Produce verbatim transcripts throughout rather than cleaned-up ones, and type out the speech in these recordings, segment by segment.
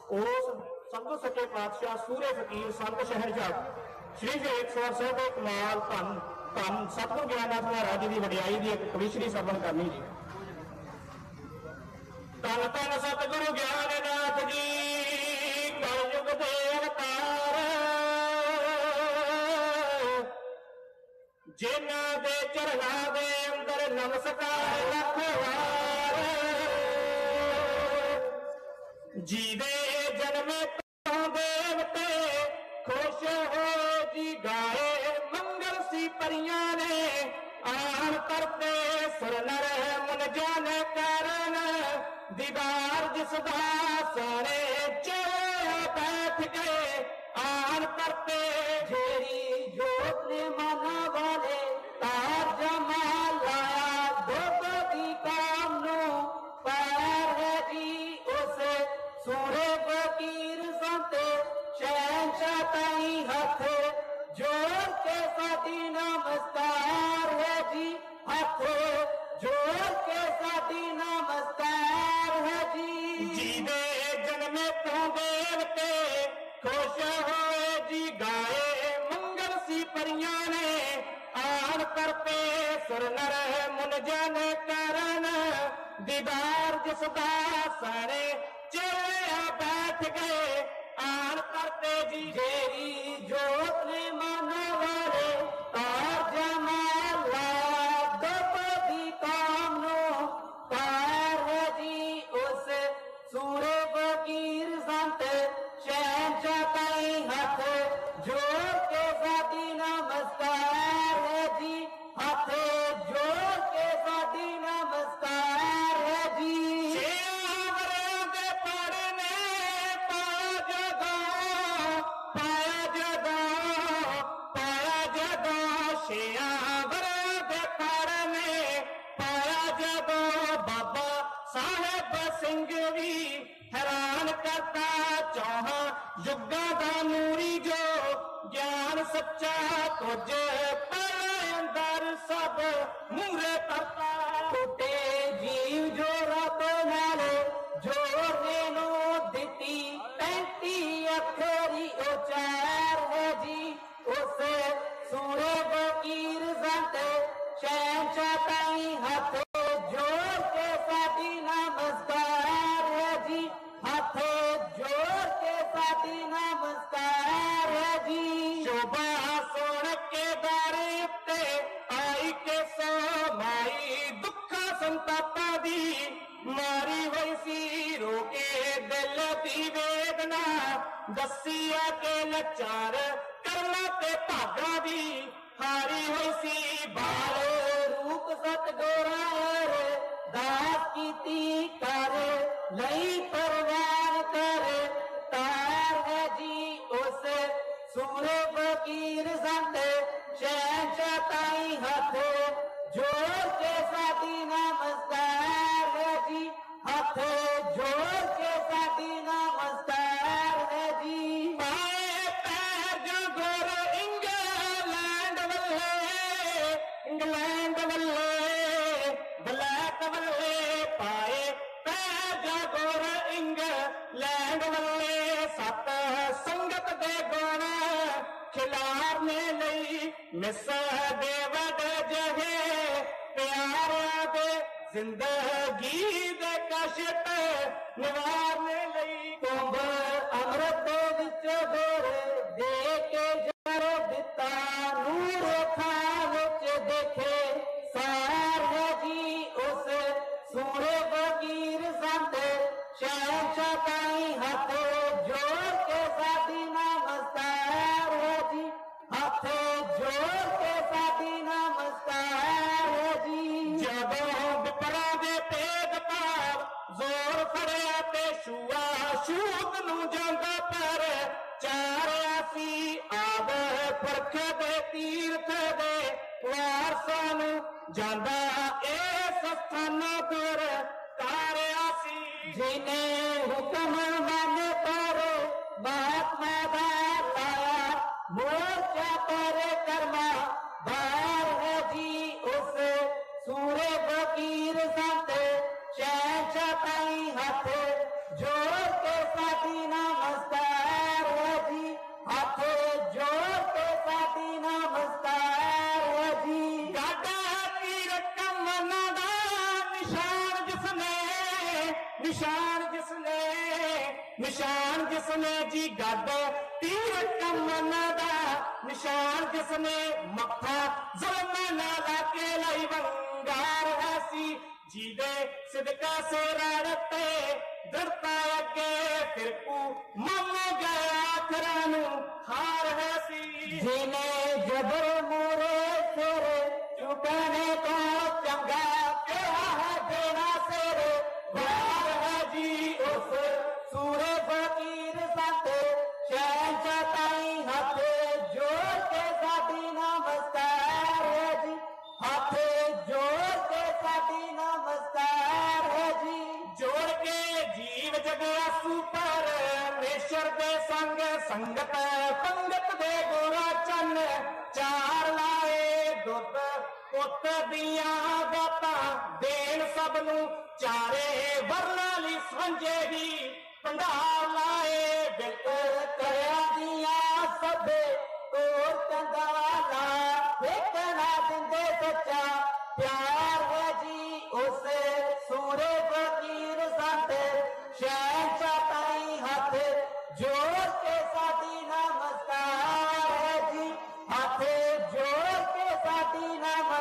उस संगो सच्चे पातशाह सूर्य फकीर संत शहरजाद श्री श्री एक सौ साहब कमाल धन धन सतगुरु ज्ञाननाथ महाराज जी की वडियाई की एक कविश्री सरवण करनी जी। धन धन सतगुरु ज्ञाननाथ जी कलयुग दे अवतार जिन्हां दे चरणां दे अंदर नमस्कार लख वार जीदे जन्मे तो देवते खुश हो जी गाए मंगल सी परियां ने आन करते सुर नर मुन जान कारण दीदार जिसदा सारे चेहरा बैठ गए आन करते जेरी जोत ने माना वाले तार जमा लाया दुध दी काम नू पैर है जी उस सूरे फकीर संते शहंशाह ताई हथ जोड़ के सादी नमस्कार है जी हथ जोड़ के सादी नमस्कार है जी। जीदे जन्मे तो देवते खुश होए जी गाए मंगल सी परियां ने आन करते सुर नर मुन जन कारण दीदार जिसदा सारे चेहरा बैठ गए आन करते जी जेरी जोत ने माना वाले तार जमा लाया दुध दी काम नो पार है जी उस सूरे फकीर संत शहंशाह ताई हथ जोड़ के सादी नमस्कार है जी हथ जोड़ के सादी नमस्कार है जी। साहेब सिंह भी हैरान करता चौहा युगा दा नूरी जो ज्ञान सच्चा कुछ पहले अंदर सब मूरे करता टूटे जीव जो रब नाले जोड़ने नो दिती पैंती अखरी उचार है जी उस सूरे फकीर संत शहंशाह ताई हथ जोड़ के सादी नमस्कार है जी हथ जोड़ के सादी नमस्कार है जी। शोभा सोन के दारे उत्ते आई के सो माई दुखा संतापा दी मारी हुई सी रोके दिल दी वेदना दसिया के लचार करना ते भागा दी हारी हुई सी बाल रूप सतगुरा दास कीती कर लई परवान कर तार है जी उस सूरे फकीर संत शहंशाह ताई हथ जोड़ के सादी नमस्कार है जी हथ जोड़ के सादी नमस्कार है जी। पाए पैर जो गोर इंग्लैंड वल्ले इंग्लैंड वल्ले ब्लैक वल्ले पाए पैर जो गोर इंग्लैंड वल्ले सत संगत दे गुण खिलारने लई मिस दे वड जहे प्यारा दे जिंदगी दे कष्ट निवारने लई कुंभ अमृत दे विच गोरे दे के जर दिता नूर खां विच देखे सार है जी उस सूरे फकीर संत शहंशाह ताई हथ जोड़ के सादी नमस्कार है जी हथ जोड़ के सादी नमस्कार है जी। जदों विपरा दे तेज पार जोर फड़िया ते छुआ छूत नू जांदा पर चार आसी आब फरख दे तीर्थ दे वारसां नू जांदा इस स्थाना पर कार आसी जिने हुक्म मन पर महात्मा दा लाया मोर्चा पर कर्मा बार है जी उस सूरे फकीर संत शहंशाह ताई हथ जोड़ के सादी ना ਨਿਸ਼ਾਨ ਜਿਸਨੇ ਜੀ ਗੱਡ ਤੀਰ ਕਮਨ ਦਾ ਨਿਸ਼ਾਨ ਜਿਸਨੇ ਮੱਥਾ ਜ਼ੁਲਮ ਨਾ ਲਾ ਕੇ ਲਈ ਵੰਗਾਰ ਹੈ ਸੀ ਜਿਹਦੇ ਸਿਦਕਾ ਸੋਰਾ ਤੇ ਦਰਤਾ ਅੱਗੇ ਫਿਰਕੂ ਮੰਨ ਗਿਆ ਖਰਾਂ ਨੂੰ ਹਾਰ ਹੈ ਸੀ ਜਿਹਨੇ ਜਬਰ ਮੂਰੇ ਸਿਰ ਝੁਕਾਣੇ ਤੋਂ ਚੰਗਾ ਕਿਹਾ ਹੈ ਦੇਣਾ ਸਿਰ ਵਾਰ ਹੈ ਜੀ ਉਸ ਸੂਰੇ ਫਕੀਰ ਸੰਤ ਸ਼ਹਿਨਸ਼ਾਹ ਤਾਈਂ ਹੱਥ ਜੋੜ ਕੇ ਸਾਡੀ ਨਮਸਕਾਰ ਹੈ ਜੀ ਹੱਥ ਜੋੜ ਕੇ ਸਾਡੀ ਨਮਸਕਾਰ ਹੈ ਜੀ ਜੋੜ ਕੇ ਜੀਵ ਜਗਿਆਸੂ ਪਰਮੇਸ਼ਰ ਦੇ ਸੰਗ ਸੰਗਤ ਪੰਗਤ ਦੇ ਗੋਰਾ ਚੰਨ ਚਾਰ ਲਾਏ ਦੁੱਧ ਪੁੱਤ ਦੀਆਂ ਬਾਤਾਂ ਦੇਣ ਸਭ ਨੂੰ ਚਾਰੇ ਵਰਨਾਂ ਲਈ ਸਾਂਝੇ ਹੀ ਭੰਡਾਰ ਲਾਏ ਬਿਰਤ ਕਰਿਆ ਦੀਆਂ ਸਭੇ ਤੋਰ ਚੰਦਾਲਾ ਵੇਖਣਾ ਦਿੰਦੇ ਸੱਚਾ ਪਿਆਰ ਹੈ ਜੀ ਉਸ ਸੂਰੇ ਫਕੀਰ ਸੰਤ ਸ਼ਹਿਨਸ਼ਾਹ ਤਾਈਂ ਹੱਥ ਜੋੜ ਕੇ ਸਾਡੀ ਨਮਸਕਾਰ ਹੈ ਜੀ ਹੱਥ ਜੋੜ ਕੇ ਸਾਡੀ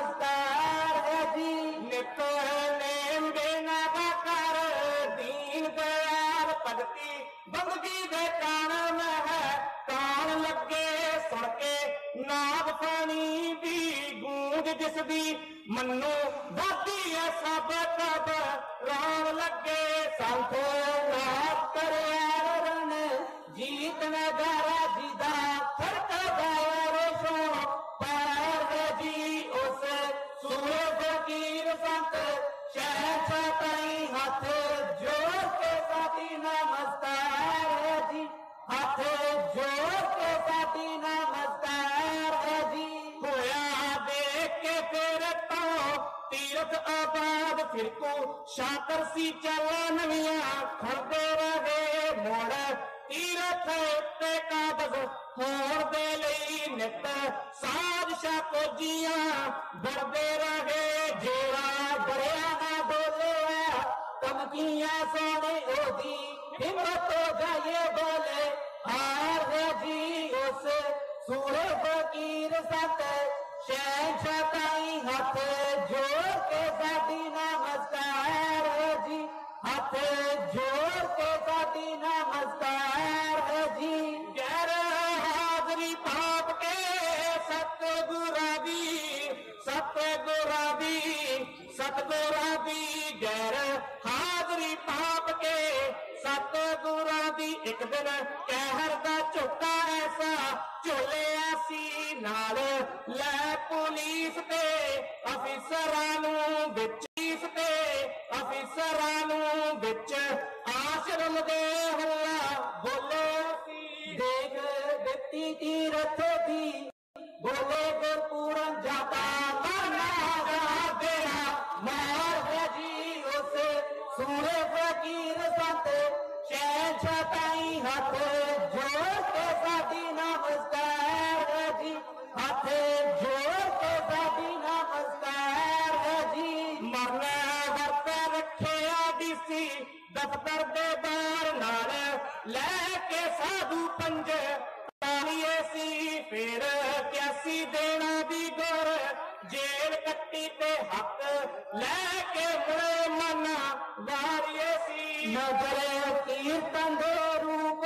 ਨਮਸਕਾਰ ਹੈ ਜੀ ਨਿਤ ਨੇਮ ਦੇਣਾ ਦਾ ਕਰ ਦੀਨ ਦਿਆਲ ਭਗਤੀ ਬੰਦਗੀ ਦੇ ਕਾਰਨ ਹੈ ਕਾਨ ਲੱਗੇ ਸੁਣ ਕੇ ਨਾਦ ਪਾਣੀ ਦੀ ਗੂੰਜ ਜਿਸ ਦੀ ਮੰਨੋ ਦਾਦੀ ਹੈ ਸਭ ਕਬ ਰਾਮ ਲੱਗੇ ਸੰਤ ਰਾਤ ਕਰਿਆ ਰਨ ਜੀਤ ਨਗਾਰਾ ਜੀ ਦਾ ਫਰਕ ਗਾਇਆ ਸੋ ਪਾਰ ਹੈ ਜੀ ਉਸ ਸੂਰੇ ਫਕੀਰ ਸੰਤ ਸ਼ਹਿਨਸ਼ਾਹ ਤਾਈਂ ਹੱਥ ਜੋੜ ਕੇ ਸਾਡੀ ਨਮਸਕਾਰ ਹੈ ਜੀ ਹੱਥ ਜੋੜ ਕੇ ਸਾਡੀ ਨਮਸਕਾਰ ਹੈ ਜੀ ਹੋਇਆ ਦੇਖ ਕੇ ਫਿਰ ਤੋਂ ਤੀਰਥ ਆਬਾਦ ਫਿਰਕੂ ਸ਼ਾਕਰ ਸੀ ਚੱਲ ਨਵੀਆਂ ਖੜਦੇ ਰਹੇ ਮੋੜ ਤੀਰਥ ਤੇ ਕਾਬਜ਼ ਹੋਣ ਦੇ ਲਈ ਨਿਤ ਸਾਜ਼ਿਸ਼ਾਂ ਕੋਜੀਆਂ ਬੜਦੇ ਰਹੇ ਜੇਰਾ ਬੜਿਆ ਨਾ ਡੋਲਿਆ ਧਮਕੀਆਂ ਸੋਹਣੇ ਉਹਦੀ ਹਿੰਮਤ ਹੋ ਜਾਏ ਬੋਲੇ ਹਾਰ ਹੈ ਜੀ ਉਸ ਸੂਰੇ ਫਕੀਰ ਸੰਤ ਸ਼ਹਿਨਸ਼ਾਹ ਤਾਈਂ ਹੱਥ ਜੋੜ ਕੇ ਸਾਡੀ ਨਮਸਕਾਰ ਹੈ ਜੀ ਹੱਥ ਜੋੜ ਕੇ ਸਾਡੀ ਨਮਸਕਾਰ ਹੈ ਜੀ ਗੈਰ ਹਾਜ਼ਰੀ ਪਾਪ ਕੇ ਸਤਿਗੁਰਾਂ ਦੀ ਸਤਿਗੁਰਾਂ ਦੀ ਸਤਿਗੁਰਾਂ ਦੀ ਗੈਰ ਹਾਜ਼ਰੀ ਪਾਪ ਕੇ ਸਤਿਗੁਰਾਂ ਦੀ ਇੱਕ ਦਿਨ ਕਹਿਰ ਦਾ ਝੋਟਾ ਐਸਾ ਝੋਲਿਆ ਸੀ ਨਾਲ ਲੈ ਪੁਲਿਸ ਤੇ ਅਫੀਸਰਾਂ ਨੂੰ ਵਿੱਚ ਤੇ ਅਫੀਸਰਾਂ ਨੂੰ ਵਿੱਚ ਆਸ਼ਰਮ ਦੇ ਹੱਲਾ ਬੋਲੇ ਸੀ ਦੇਖ ਦਿੱਤੀ ਤੀਰਥ ਦੀ ਬੋਲੇ ਗੁਰਪੂਰਨ ਜਾਤਾ ਮਰਨਾ ਦਾ ਦੇਣਾ ਮਾਰ ਹੈ ਜੀ ਉਸ ਸੂਰੇ ਫਕੀਰ ਸੰਤ ਸ਼ਹਿਨਸ਼ਾਹ ਤਾਈਂ ਹੱਥ ਜੋੜ ਕੇ ਸਾਡੀ ਨਮਸਕਾਰ ਹੈ ਜੀ ਹੱਥ ਜੋੜ ਕੇ ਸਾਡੀ ਨਮਸਕਾਰ ਹੈ ਜੀ ਮਰਨਾ ਵਰਤ ਰੱਖਿਆ ਡੀਸੀ ਦਫ਼ਤਰ ਦੇ ਬਾਹਰ ਨਾਲ ਲੈ ਕੇ ਸਾਧੂ ਪੰਜ ਤਾਲੀਏ ਸੀ ਫਿਰ ਕਿਆਸੀ ਦੇਣਾ ਦੀ ਗੁਰ ਜੇਲ ਕੱਟੀ ਤੇ ਹੱਕ ਲੈ ਕੇ ਮੁੜੇ ਮਨ ਵਾਰੀਏ ਸੀ ਨਜ਼ਰ ਕੀਰਤਨ ਦੇ ਰੂਪ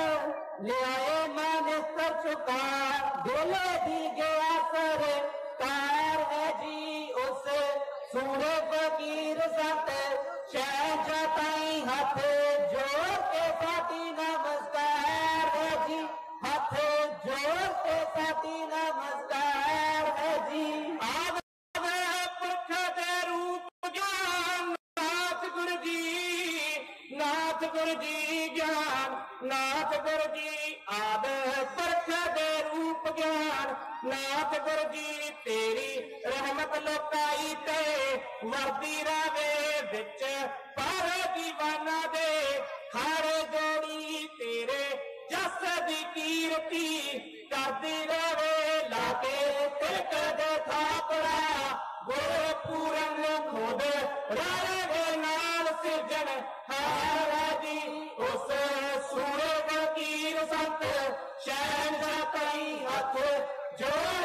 ਲਿਆਏ ਮਾਨਸਰ ਚੁਕਾ ਢੋਲੇ ਦੀ ਗਿਆ ਸਰ ਕਾਰ ਹੈ ਜੀ ਉਸ ਸੂਰੇ ਫਕੀਰ ਸੰਤ ਸ਼ਹਿਨਸ਼ਾਹ ਤਾਈਂ ਹੱਥ ਜੋੜ ਕੇ ਸਾਡੀ ਨਮਸਕਾਰ ਹੈ ਜੀ ਹੱਥ ਜੋੜ ਕੇ ਸਾਡੀ ਨਮਸਕਾਰ ਹੈ ਜੀ ਆਦ ਪੁਰਖ ਦੇ ਰੂਪ ਗਿਆਨ ਨਾਥ ਗੁਰ ਜੀ ਨਾਥ ਗੁਰ ਜੀ ਗਿਆਨ ਨਾਥ ਗੁਰ ਜੀ ਆਦ ਪੁਰਖ ਦੇ ਰੂਪ ਗਿਆਨ ਨਾਥ ਗੁਰ ਜੀ ਤੇਰੀ ਰਹਿਮਤ ਲੋਕਾਈ ਤੇ ਵਰਦੀ ਰਾਵੇ ਵਿੱਚ ਪਰ ਦੀਵਾਨਾ ਦੇ ਖਾਰੇ ਜੋੜੀ ਤੇਰੇ ਜਸ ਦੀ ਕੀਰਤੀ ਕਰਦੀ ਰਹੇ ਲਾ ਕੇ ਤਿਲਕ ਦੇ ਥਾਪੜਾ ਗੁਰ ਪੂਰਨ ਖੁਦ ਰਾਣੇ ਦੇ ਨਾਲ ਸਿਰਜਣ ਹਾਰ ਜੀ ਉਸ ਹੱਥ ਜੋੜ